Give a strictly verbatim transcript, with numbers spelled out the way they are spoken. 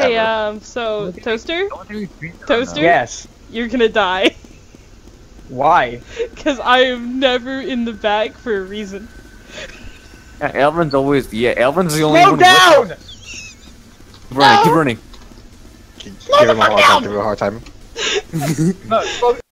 Hey, Ever. um, so, Toaster? Toaster? Yes. You're gonna die. Why? Because I am never in the back for a reason. Yeah, Elvin's always. Yeah, Elvin's the only Slow one. down! Keep running, keep running. Give him a hard time. Give him a hard time. No, slow